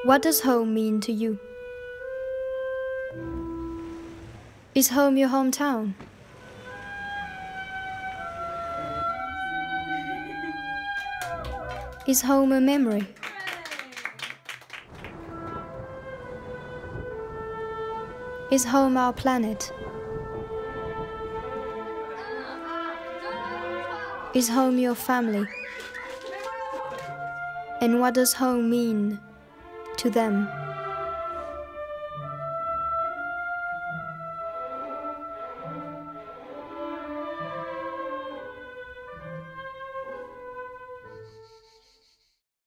What does home mean to you? Is home your hometown? Is home a memory? Is home our planet? Is home your family? And what does home mean to them?